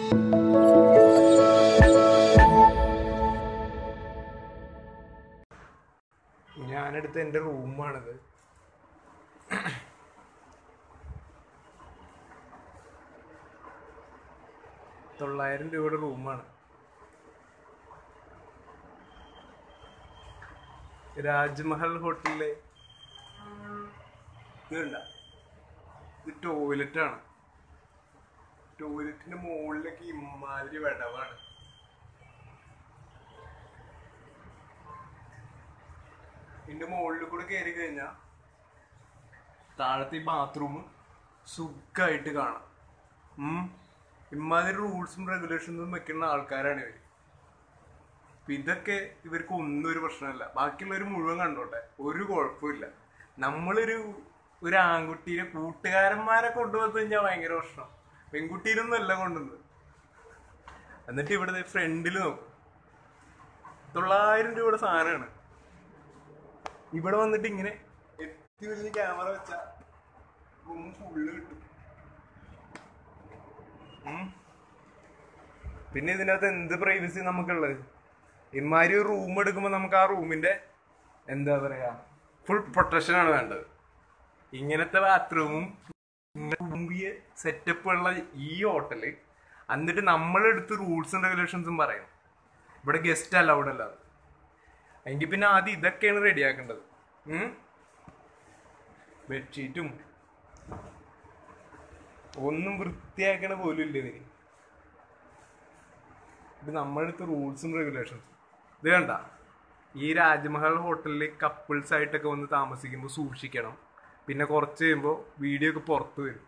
ഞാനെടുത്ത എൻ്റെ റൂമാണിത്. $900 റൂമാണ്. രാജ്മഹൽ ഹോട്ടലിലെ ഇത് ടോയ്ലറ്റാണ്. ടോയ്ലറ്റിന്റെ മുകളിലേക്ക് ഇമാതിരി വിടവാണ്. ഇതിന്റെ മുകളിൽ കൂടെ കയറി കഴിഞ്ഞാൽ താഴത്തെ ഈ ബാത്റൂം സുഖമായിട്ട് കാണാം. ഇമാതിരി റൂൾസും റെഗുലേഷൻസും വെക്കുന്ന ആൾക്കാരാണ് ഇവര്. ഇതൊക്കെ ഇവർക്ക് ഒന്നും ഒരു പ്രശ്നമല്ല. ബാക്കിയുള്ളവർ മുഴുവൻ കണ്ടോട്ടെ, ഒരു കുഴപ്പമില്ല. നമ്മളൊരു ആൺകുട്ടീനെ കൂട്ടുകാരന്മാരെ കൊണ്ടുവന്നു കഴിഞ്ഞാൽ ഭയങ്കര പ്രശ്നം. പെൺകുട്ടീനൊന്നും അല്ല കൊണ്ടുവന്നത്. എന്നിട്ട് ഇവിടെ ഫ്രണ്ടിൽ നോക്കും, $900 സാധനമാണ്. ഇവിടെ വന്നിട്ട് ഇങ്ങനെ എത്തി വലിയ ക്യാമറ വെച്ചാൽ റൂം ഫുള്ള് കിട്ടും. പിന്നെ ഇതിനകത്ത് എന്ത് പ്രൈവസി നമുക്കുള്ളത്? ഇമാതിരി ഒരു റൂം എടുക്കുമ്പോൾ നമുക്ക് ആ റൂമിന്റെ എന്താ പറയാ ഫുൾ പ്രൊട്ടക്ഷനാണ് വേണ്ടത്. ഇങ്ങനത്തെ ബാത്റൂമും സെറ്റപ്പ് ഉള്ള ഈ ഹോട്ടല് എന്നിട്ട് നമ്മളെടുത്ത് റൂൾസും റെഗുലേഷൻസും പറയണം ഇവിടെ ഗസ്റ്റ് അലൗഡ് അല്ലാതെ. എങ്കിൽ പിന്നെ ആദ്യം ഇതൊക്കെയാണ് റെഡിയാക്കേണ്ടത്. ബെഡ്ഷീറ്റും ഒന്നും വൃത്തിയാക്കണ പോലും ഇല്ല ഇതിന്. ഇത് നമ്മളെടുത്ത് റൂൾസും റെഗുലേഷൻസും. ഇത് കണ്ട, ഈ രാജ്മഹൽ ഹോട്ടലിൽ കപ്പിൾസ് ആയിട്ടൊക്കെ വന്ന് താമസിക്കുമ്പോൾ സൂക്ഷിക്കണം. പിന്നെ കുറച്ച് കഴിയുമ്പോൾ വീഡിയോ ഒക്കെ പുറത്ത് വരും.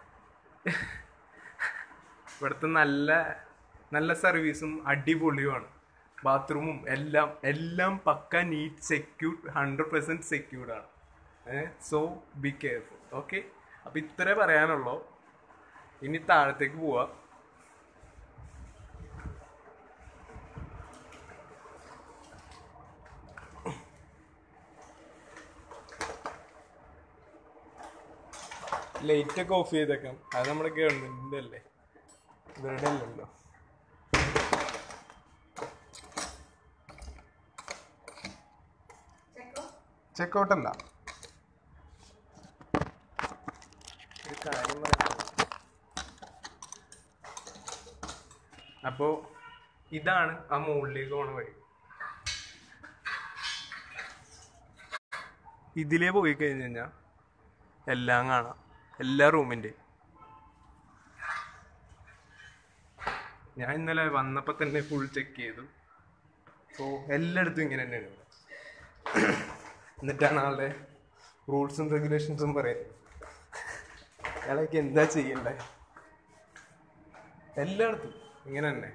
ഇവിടുത്തെ നല്ല നല്ല സർവീസും അടിപൊളിയുമാണ്. ബാത്റൂമും എല്ലാം പക്ക നീറ്റ് സെക്യൂർ 100% സെക്യൂർഡാണ്. So be careful. ഓക്കെ, അപ്പം ഇത്രേ പറയാനുള്ളൂ. ഇനി താഴത്തേക്ക് പോവാം. ലൈറ്റൊക്കെ ഓഫ് ചെയ്തേക്കാം. അത് നമ്മുടെ ഗവൺമെന്റിന്റെ അല്ലേ, ഇവരുടെ അല്ലല്ലോ. ചെക്കൗട്ടല്ല, ഒരു കാര്യം പറയാം. അപ്പോ ഇതാണ് ആ മുകളിലേക്ക് പോണ വഴി. ഇതിലേ പോയി കഴിഞ്ഞ് കഴിഞ്ഞാൽ എല്ലാം കാണാം, എല്ലാ റൂമിൻ്റെയും. ഞാൻ ഇന്നലെ വന്നപ്പോൾ തന്നെ ഫുൾ ചെക്ക് ചെയ്തു. സോ എല്ലായിടത്തും ഇങ്ങനെ തന്നെയാണ്. എന്നിട്ടാണ് ആളുടെ റൂൾസും റെഗുലേഷൻസും പറയുന്നത്. അയാളൊക്കെ എന്താ ചെയ്യണ്ടേ? എല്ലായിടത്തും ഇങ്ങനെ തന്നെ.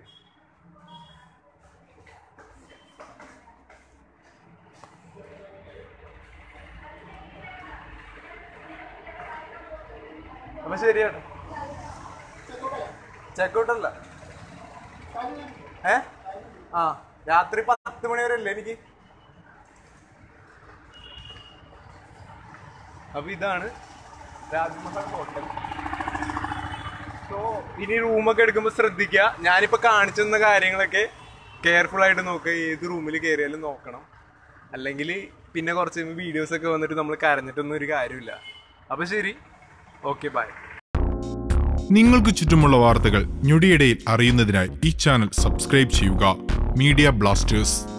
അപ്പൊ ശരിയാണ്, ചെക്കൗട്ടല്ല. രാത്രി 10 മണി വരെ അല്ലേ എനിക്ക്. അപ്പൊ ഇതാണ് രാജ്മഹൽ ഹോട്ടൽ. സോ ഇനി റൂമൊക്കെ എടുക്കുമ്പോൾ ശ്രദ്ധിക്കുക. ഞാനിപ്പോ കാണിച്ചു തന്ന കാര്യങ്ങളൊക്കെ കെയർഫുൾ ആയിട്ട് നോക്കുക. ഏത് റൂമിൽ കയറിയാലും നോക്കണം. അല്ലെങ്കിൽ പിന്നെ കുറച്ച് വീഡിയോസൊക്കെ വന്നിട്ട് നമ്മൾ കരഞ്ഞിട്ടൊന്നും ഒരു കാര്യമില്ല. അപ്പൊ ശരി, ഓക്കെ, ബൈ. നിങ്ങൾക്ക് ചുറ്റുമുള്ള വാർത്തകൾ ഞൊടിയിടയിൽ അറിയുന്നതിനായി ഈ ചാനൽ സബ്സ്ക്രൈബ് ചെയ്യുക. Media Blasters.